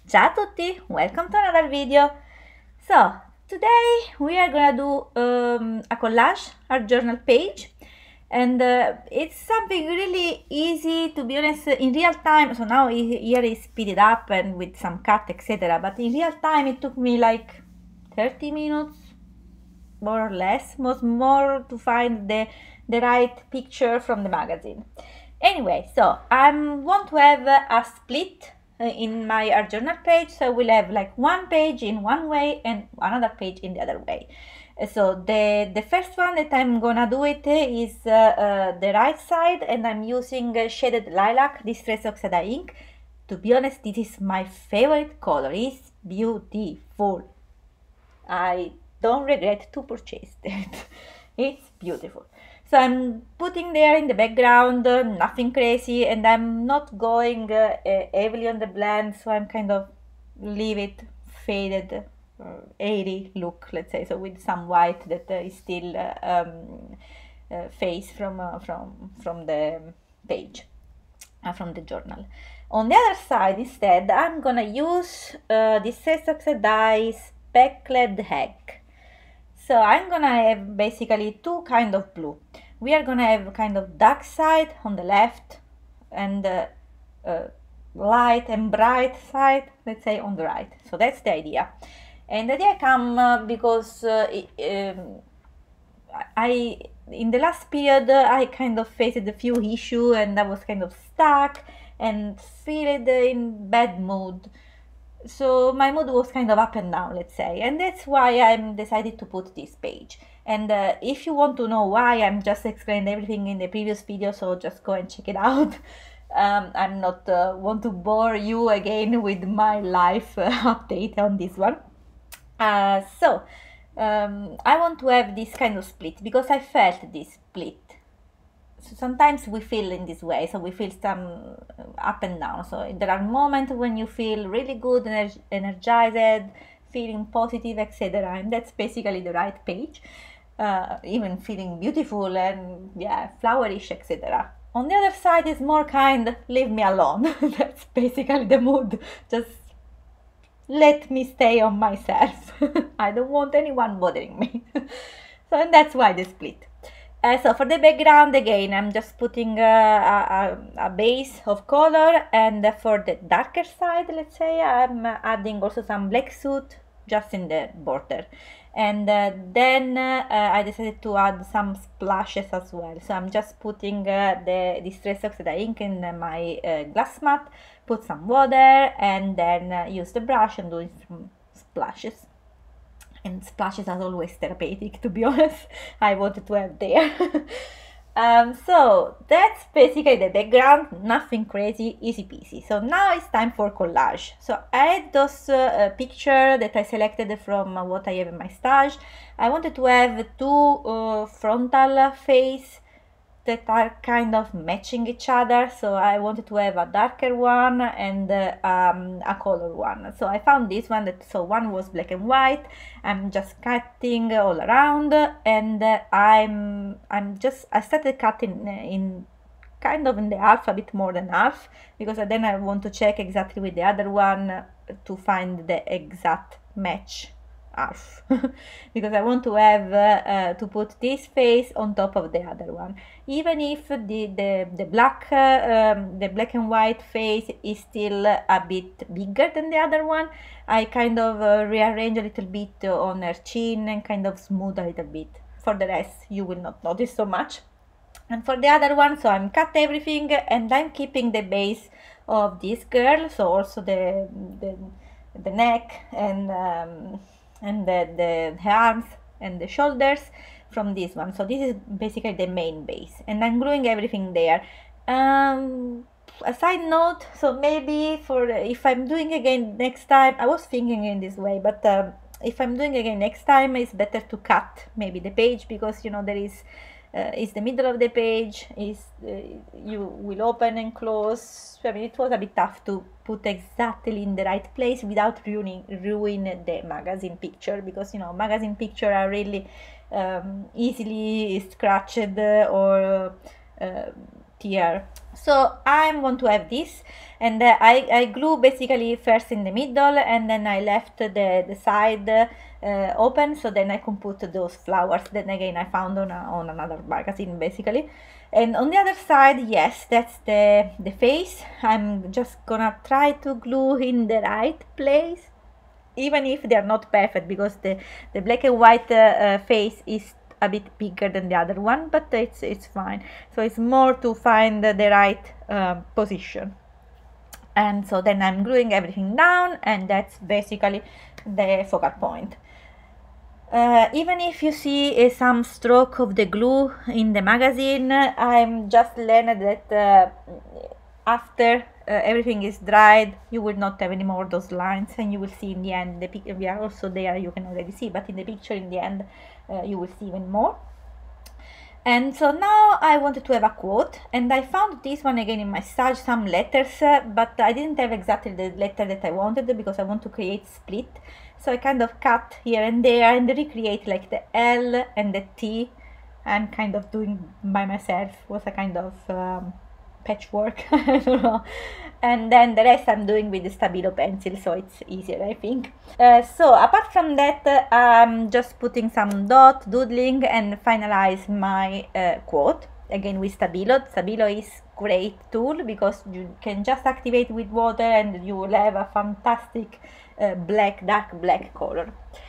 Ciao a tutti, welcome to another video. So, today we are gonna do a collage, our journal page, and it's something really easy, to be honest, in real time. So now here is speeded up and with some cut, etc. But in real time it took me like 30 minutes, more or less, was more to find the right picture from the magazine. Anyway, so I want to have a split in my art journal page, so we'll have like one page in one way and another page in the other way. So the first one that I'm gonna do it is the right side, and I'm using shaded lilac distress oxide ink. To be honest, this is my favorite color. It's beautiful. I don't regret to purchase it. It's beautiful. So I'm putting there in the background, nothing crazy, and I'm not going heavily on the blend, so I'm kind of leave it faded, airy look, let's say, so with some white that is still face from the page, from the journal. On the other side, instead, I'm gonna use this Distress Oxide Speckled Egg. So I'm gonna have basically two kind of blue. We are gonna have kind of dark side on the left and light and bright side, let's say, on the right. So that's the idea. And the idea come because I in the last period I kind of faced a few issues and I was kind of stuck and feeling in bad mood. So my mood was kind of up and down, let's say, and that's why I'm decided to put this page. And if you want to know why, I'm just explained everything in the previous video, so just go and check it out. I'm not want to bore you again with my life update on this one. I want to have this kind of split because I felt this split. So sometimes we feel in this way, so we feel some up and down. So there are moments when you feel really good, energized, feeling positive, etc. And that's basically the right page. Even feeling beautiful and yeah, flowerish, etc. On the other side is more kind, leave me alone. That's basically the mood. Just let me stay on myself. I don't want anyone bothering me. So, and that's why the split. So for the background, again, I'm just putting a base of color, and for the darker side, let's say, I'm adding also some black soot just in the border. And then I decided to add some splashes as well. So I'm just putting the Distress Oxide ink in my glass mat, put some water, and then use the brush and do some splashes. And splashes are always therapeutic, to be honest. I wanted to have there. So that's basically the background, nothing crazy, easy peasy. So now it's time for collage. So I had those picture that I selected from what I have in my stash. I wanted to have two frontal face that are kind of matching each other, so I wanted to have a darker one and a color one. So I found this one that, so one was black and white. I'm just cutting all around, and I started cutting in kind of in the half, a bit more than half, because then I want to check exactly with the other one to find the exact match half. Because I want to have to put this face on top of the other one, even if the black and white face is still a bit bigger than the other one. I kind of rearrange a little bit on her chin and kind of smooth a little bit. For the rest, you will not notice so much. And for the other one, so I'm cut everything and I'm keeping the base of this girl, so also the neck and the arms and the shoulders from this one. So this is basically the main base, and I'm gluing everything there. A side note, so maybe for if I'm doing again next time, I was thinking in this way, but if I'm doing again next time, it's better to cut maybe the page, because you know there is the middle of the page is you will open and close. I mean, it was a bit tough to put exactly in the right place without ruin the magazine picture, because you know magazine picture are really easily scratched or tear. So I want to have this, and I glue basically first in the middle, and then I left the side open, so then I can put those flowers that again I found on another magazine basically. And on the other side, yes, that's the face. I'm just gonna try to glue in the right place, even if they're not perfect, because the black and white face is a bit bigger than the other one, but it's fine. So it's more to find the right position. And so then I'm gluing everything down, and that's basically the focal point. Even if you see some stroke of the glue in the magazine, I'm just learned that after everything is dried, you will not have any more those lines, and you will see in the end, we are also there, you can already see, but in the picture in the end you will see even more. And so now I wanted to have a quote, and I found this one again in my stash, some letters, but I didn't have exactly the letter that I wanted because I want to create split. So I kind of cut here and there and recreate like the L and the T. I'm kind of doing by myself, was a kind of patchwork, I don't know. And then the rest I'm doing with the Stabilo pencil, so it's easier, I think. So apart from that, I'm just putting some doodling and finalize my quote again with Stabilo. Stabilo is great tool because you can just activate with water and you will have a fantastic dark black color.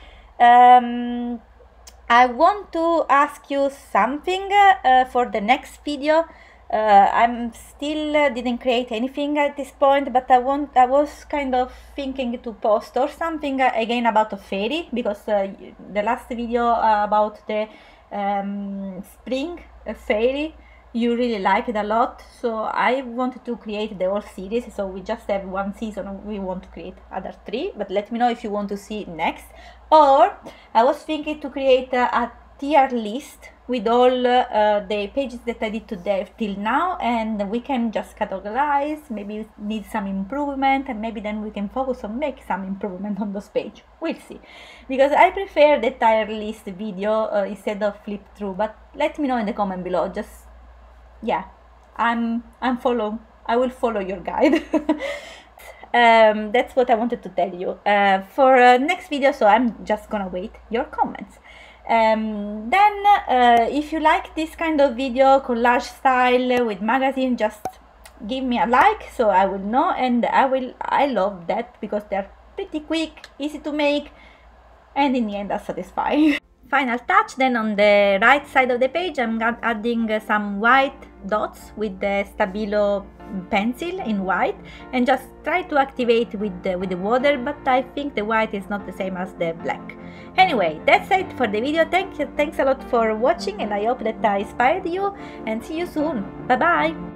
I want to ask you something for the next video. I'm still didn't create anything at this point, but I was kind of thinking to post or something again about a fairy, because the last video about the spring fairy you really liked it a lot, so I wanted to create the whole series. So we just have one season, we want to create other 3, but let me know if you want to see next. Or I was thinking to create a tier list with all the pages that I did today till now, and we can just categorize, maybe need some improvement, and maybe then we can focus on make some improvement on those pages. We'll see, because I prefer the tier list video instead of flip through, but let me know in the comment below. Just yeah, I will follow your guide. That's what I wanted to tell you for next video, so I'm just gonna wait your comments. Then if you like this kind of video, collage style with magazine, just give me a like so I will know, and I love that because they're pretty quick, easy to make, and in the end are satisfying. Final touch then on the right side of the page, I'm adding some white dots with the Stabilo pencil in white, and just try to activate with the water, but I think the white is not the same as the black. Anyway, that's it for the video. Thanks a lot for watching, and I hope that I inspired you, and see you soon. Bye bye.